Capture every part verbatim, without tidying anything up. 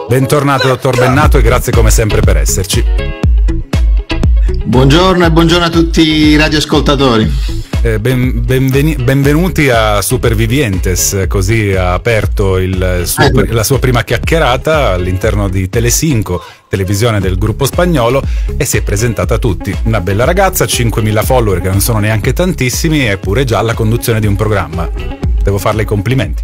Bentornato dottor Bennato e grazie come sempre per esserci. Buongiorno e buongiorno a tutti i radioascoltatori. Eh, ben, benveni, benvenuti a Supervivientes, così ha aperto il suo, eh. la sua prima chiacchierata all'interno di Telecinco, televisione del gruppo spagnolo, e si è presentata a tutti. Una bella ragazza, cinquemila follower che non sono neanche tantissimi, eppure già alla conduzione di un programma. Devo farle i complimenti.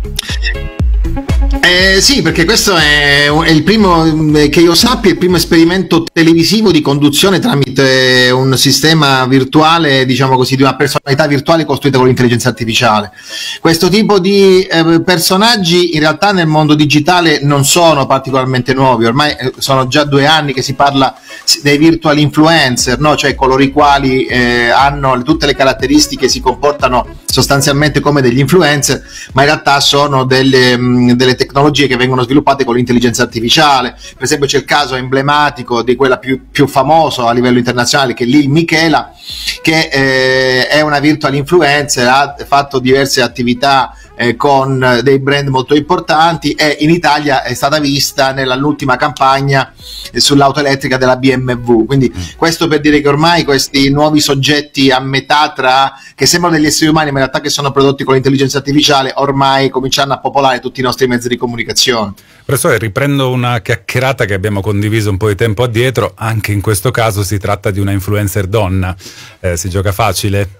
Eh, sì, perché questo è, è il primo, che io sappia, il primo esperimento televisivo di conduzione tramite un sistema virtuale, diciamo così, di una personalità virtuale costruita con l'intelligenza artificiale. Questo tipo di eh, personaggi in realtà nel mondo digitale non sono particolarmente nuovi, ormai eh, sono già due anni che si parla dei virtual influencer, no? Cioè coloro i quali eh, hanno tutte le caratteristiche, si comportano sostanzialmente come degli influencer, ma in realtà sono delle, mh, delle tecnologie che vengono sviluppate con l'intelligenza artificiale. Per esempio c'è il caso emblematico di quella più, più famosa a livello internazionale, che è Lil Michela, che eh, è una virtual influencer, ha fatto diverse attività eh, con dei brand molto importanti e in Italia è stata vista nell'ultima campagna eh, sull'auto elettrica della B M W. Quindi mm. questo per dire che ormai questi nuovi soggetti a metà tra, che sembrano degli esseri umani ma in realtà che sono prodotti con l'intelligenza artificiale, ormai cominciano a popolare tutti i nostri mezzi di comunicazione. Professore, riprendo una chiacchierata che abbiamo condiviso un po' di tempo addietro. Anche in questo caso si tratta di una influencer donna. Eh, si gioca facile?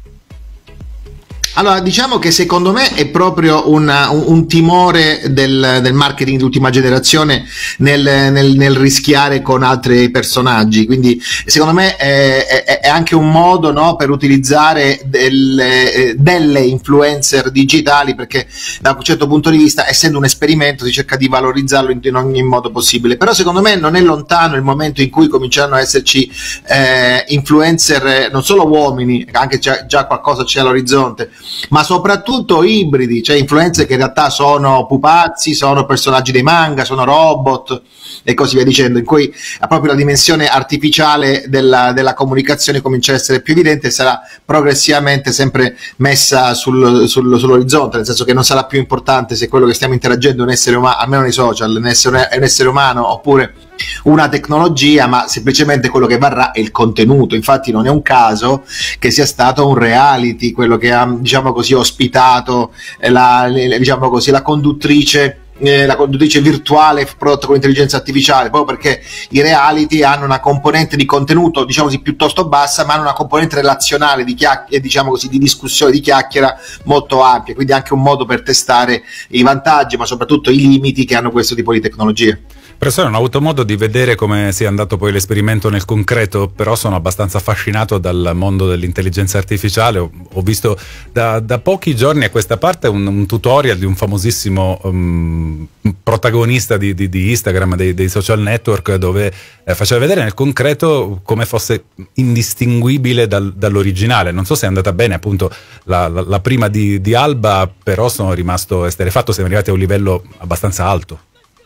Allora, diciamo che secondo me è proprio una, un, un timore del, del marketing di ultima generazione nel, nel, nel rischiare con altri personaggi, quindi secondo me è, è, è anche un modo, no, per utilizzare delle, delle influencer digitali, perché da un certo punto di vista, essendo un esperimento, si cerca di valorizzarlo in, in ogni modo possibile. Però secondo me non è lontano il momento in cui cominceranno a esserci eh, influencer non solo uomini, anche già, già qualcosa c'è all'orizzonte, ma soprattutto ibridi, cioè influencer che in realtà sono pupazzi, sono personaggi dei manga, sono robot e così via dicendo, in cui proprio la dimensione artificiale della, della comunicazione comincia a essere più evidente e sarà progressivamente sempre messa sul, sul, sull'orizzonte, nel senso che non sarà più importante se quello che stiamo interagendo è un essere umano, almeno nei social, è un essere, è un essere umano oppure una tecnologia, ma semplicemente quello che varrà è il contenuto. Infatti non è un caso che sia stato un reality quello che ha, diciamo così, ospitato la, diciamo così, la conduttrice Eh, la conduttrice virtuale prodotta con intelligenza artificiale, proprio perché i reality hanno una componente di contenuto, diciamo così, piuttosto bassa, ma hanno una componente relazionale di chiacchiera, diciamo così, di discussione, di chiacchiera molto ampia, quindi anche un modo per testare i vantaggi ma soprattutto i limiti che hanno questo tipo di tecnologie. Professore, non ho avuto modo di vedere come sia andato poi l'esperimento nel concreto, però sono abbastanza affascinato dal mondo dell'intelligenza artificiale. Ho, ho visto da, da pochi giorni a questa parte un, un tutorial di un famosissimo um, protagonista di, di, di Instagram, dei, dei social network, dove eh, faceva vedere nel concreto come fosse indistinguibile dal, dall'originale. Non so se è andata bene appunto la, la, la prima di, di Alba, però sono rimasto esterrefatto, siamo arrivati a un livello abbastanza alto.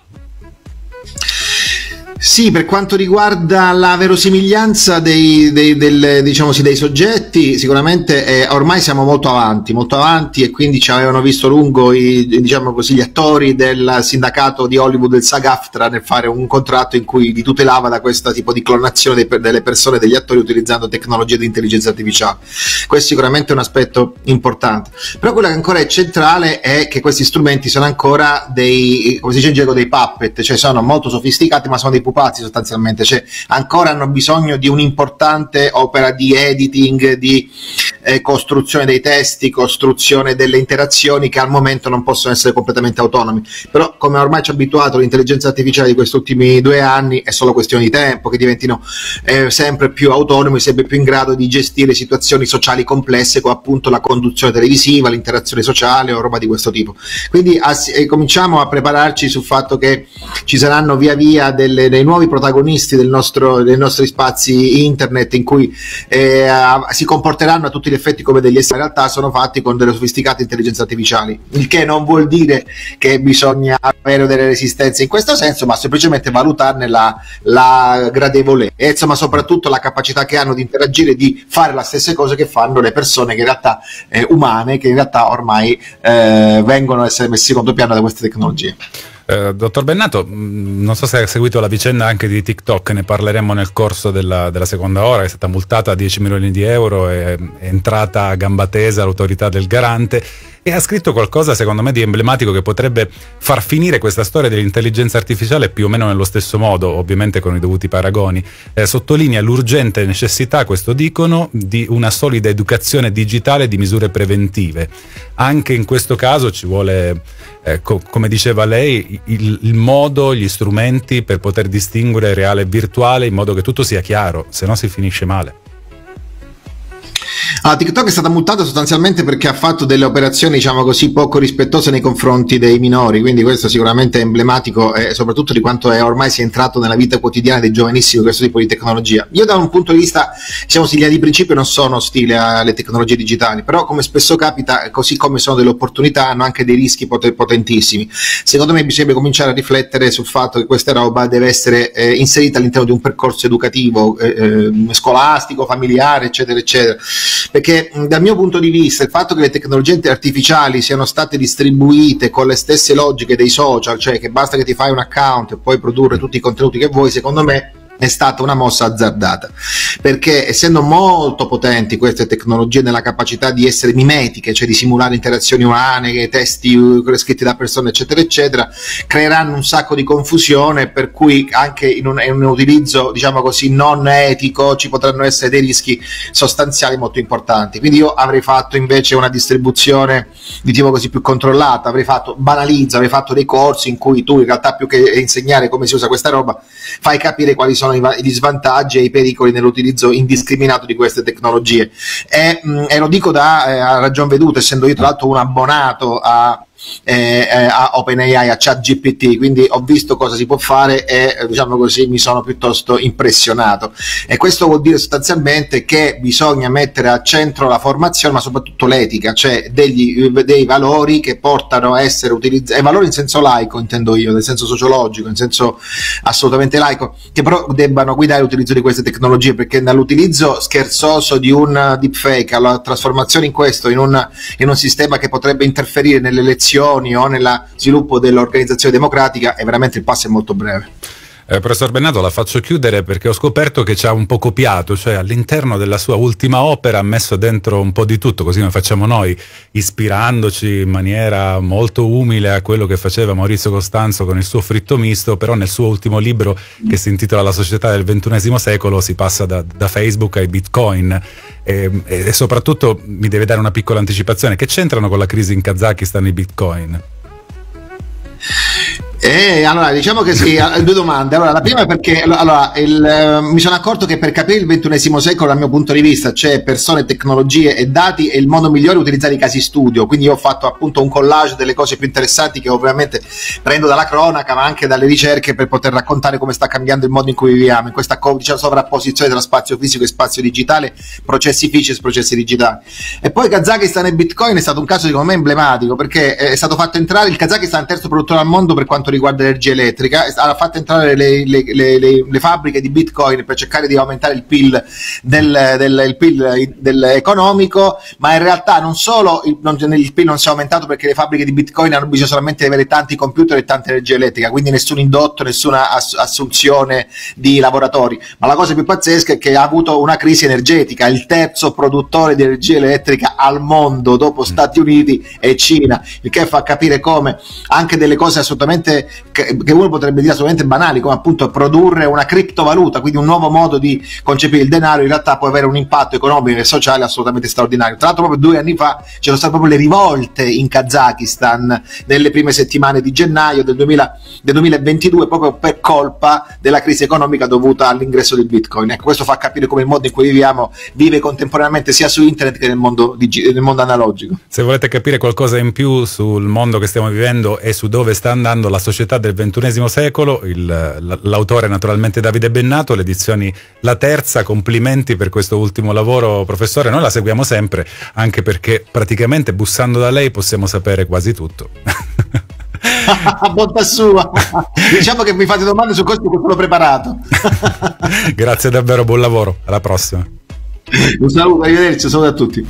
Sì, per quanto riguarda la verosimiglianza dei, dei, del, diciamo sì, dei soggetti, sicuramente eh, ormai siamo molto avanti, molto avanti e quindi ci avevano visto lungo i, diciamo così, gli attori del sindacato di Hollywood, del SAG-AFTRA, nel fare un contratto in cui li tutelava da questo tipo di clonazione dei, delle persone, degli attori, utilizzando tecnologie di intelligenza artificiale. Questo sicuramente è un aspetto importante. Però quello che ancora è centrale è che questi strumenti sono ancora dei, come si dice in gergo, dei puppet, cioè sono molto sofisticati ma sono dei pupazzi sostanzialmente, cioè ancora hanno bisogno di un'importante opera di editing, di eh, costruzione dei testi, costruzione delle interazioni che al momento non possono essere completamente autonomi. Però come ormai ci ha abituato l'intelligenza artificiale di questi ultimi due anni, è solo questione di tempo che diventino eh, sempre più autonomi, sempre più in grado di gestire situazioni sociali complesse come appunto la conduzione televisiva, l'interazione sociale o roba di questo tipo. Quindi as- eh, cominciamo a prepararci sul fatto che ci saranno via via delle, dei nuovi protagonisti del nostro, dei nostri spazi internet, in cui eh, si comporteranno a tutti gli effetti come degli esseri, in realtà sono fatti con delle sofisticate intelligenze artificiali, il che non vuol dire che bisogna avere delle resistenze in questo senso, ma semplicemente valutarne la, la gradevolezza, ma soprattutto la capacità che hanno di interagire, di fare le stesse cose che fanno le persone che in realtà eh, umane, che in realtà ormai eh, vengono a essere messi in contropiano da queste tecnologie. Eh, dottor Bennato, mh, non so se ha seguito la vicenda anche di TikTok, ne parleremo nel corso della, della seconda ora. È stata multata a dieci milioni di euro, è, è entrata a gamba tesa l'autorità del garante e ha scritto qualcosa secondo me di emblematico che potrebbe far finire questa storia dell'intelligenza artificiale più o meno nello stesso modo, ovviamente con i dovuti paragoni. Eh, sottolinea l'urgente necessità, questo dicono, di una solida educazione digitale di misure preventive. Anche in questo caso ci vuole, eh, co- come diceva lei, il, il modo, gli strumenti per poter distinguere reale e virtuale in modo che tutto sia chiaro, se no si finisce male. Ah, TikTok è stata multata sostanzialmente perché ha fatto delle operazioni, diciamo così, poco rispettose nei confronti dei minori, quindi questo sicuramente è emblematico e soprattutto di quanto è ormai sia entrato nella vita quotidiana dei giovanissimi questo tipo di tecnologia. Io da un punto di vista, diciamo, in linea di principio non sono ostile alle tecnologie digitali, però come spesso capita, così come sono delle opportunità, hanno anche dei rischi pot- potentissimi. Secondo me bisogna cominciare a riflettere sul fatto che questa roba deve essere eh, inserita all'interno di un percorso educativo, eh, eh, scolastico, familiare, eccetera, eccetera. Perché dal mio punto di vista il fatto che le tecnologie artificiali siano state distribuite con le stesse logiche dei social, cioè che basta che ti fai un account e puoi produrre tutti i contenuti che vuoi, secondo me è stata una mossa azzardata, perché essendo molto potenti queste tecnologie nella capacità di essere mimetiche, cioè di simulare interazioni umane, testi scritti da persone, eccetera, eccetera, creeranno un sacco di confusione, per cui anche in un, in un utilizzo, diciamo così, non etico ci potranno essere dei rischi sostanziali molto importanti. Quindi io avrei fatto invece una distribuzione di tipo così più controllata, avrei fatto banalizza, avrei fatto dei corsi in cui tu in realtà più che insegnare come si usa questa roba fai capire quali sono gli svantaggi e i pericoli nell'utilizzo indiscriminato di queste tecnologie e, mh, e lo dico da eh, a ragion veduta, essendo io tra l'altro un abbonato a Eh, eh, a OpenAI, a ChatGPT, quindi ho visto cosa si può fare e eh, diciamo così mi sono piuttosto impressionato, e questo vuol dire sostanzialmente che bisogna mettere al centro la formazione ma soprattutto l'etica, cioè degli, dei valori che portano a essere utilizzati, e valori in senso laico intendo io, nel senso sociologico, in senso assolutamente laico, che però debbano guidare l'utilizzo di queste tecnologie, perché dall'utilizzo scherzoso di un deepfake alla trasformazione in questo in un, in un sistema che potrebbe interferire nelle elezioni o nel sviluppo dell'organizzazione democratica, è veramente il passo è molto breve. Eh, professor Bennato, la faccio chiudere perché ho scoperto che ci ha un po' copiato, cioè all'interno della sua ultima opera ha messo dentro un po' di tutto, così come facciamo noi, ispirandoci in maniera molto umile a quello che faceva Maurizio Costanzo con il suo Fritto Misto, però nel suo ultimo libro, che si intitola La società del ventunesimo secolo, si passa da, da Facebook ai Bitcoin e, e soprattutto mi deve dare una piccola anticipazione: che c'entrano con la crisi in Kazakistan i Bitcoin? Eh, allora diciamo che sì, due domande. Allora la prima è perché allora, il, eh, mi sono accorto che per capire il ventunesimo secolo dal mio punto di vista, cioè persone, tecnologie e dati, è il modo migliore utilizzare i casi studio, quindi io ho fatto appunto un collage delle cose più interessanti che ovviamente prendo dalla cronaca ma anche dalle ricerche per poter raccontare come sta cambiando il modo in cui viviamo, in questa diciamo, sovrapposizione tra spazio fisico e spazio digitale, processi fisici e processi digitali. E poi Kazakistan e Bitcoin è stato un caso secondo me emblematico, perché è stato fatto entrare il Kazakistan, terzo produttore al mondo per quanto riguarda l'energia elettrica, ha fatto entrare le, le, le, le, le fabbriche di Bitcoin per cercare di aumentare il P I L del, del, il P I L del economico, ma in realtà non solo il, non, il P I L non si è aumentato perché le fabbriche di Bitcoin hanno bisogno solamente di avere tanti computer e tanta energia elettrica, quindi nessun indotto, nessuna ass- assunzione di lavoratori, ma la cosa più pazzesca è che ha avuto una crisi energetica, il terzo produttore di energia elettrica al mondo dopo Stati Uniti e Cina, il che fa capire come anche delle cose assolutamente che, che uno potrebbe dire assolutamente banali, come appunto produrre una criptovaluta, quindi un nuovo modo di concepire il denaro, in realtà può avere un impatto economico e sociale assolutamente straordinario. Tra l'altro proprio due anni fa c'erano state proprio le rivolte in Kazakistan nelle prime settimane di gennaio del, duemila, del duemilaventidue, proprio per colpa della crisi economica dovuta all'ingresso del Bitcoin. Ecco, questo fa capire come il mondo in cui viviamo vive contemporaneamente sia su internet che nel mondo, digi- nel mondo analogico. Se volete capire qualcosa in più sul mondo che stiamo vivendo e su dove sta andando la società del ventunesimo secolo, il, l'autore naturalmente Davide Bennato, le edizioni La Terza. Complimenti per questo ultimo lavoro, professore, noi la seguiamo sempre, anche perché praticamente bussando da lei possiamo sapere quasi tutto. Bontà sua. Diciamo che mi fate domande su questo che sono preparato. Grazie davvero, buon lavoro, alla prossima. Un saluto, arrivederci, saluto a tutti.